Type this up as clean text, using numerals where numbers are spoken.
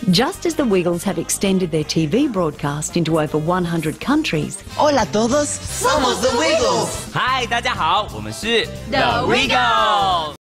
Just as the Wiggles have extended their TV broadcast into over 100 countries. Hola a todos, somos The Wiggles. Hi， 大家好，我们是 The Wiggles。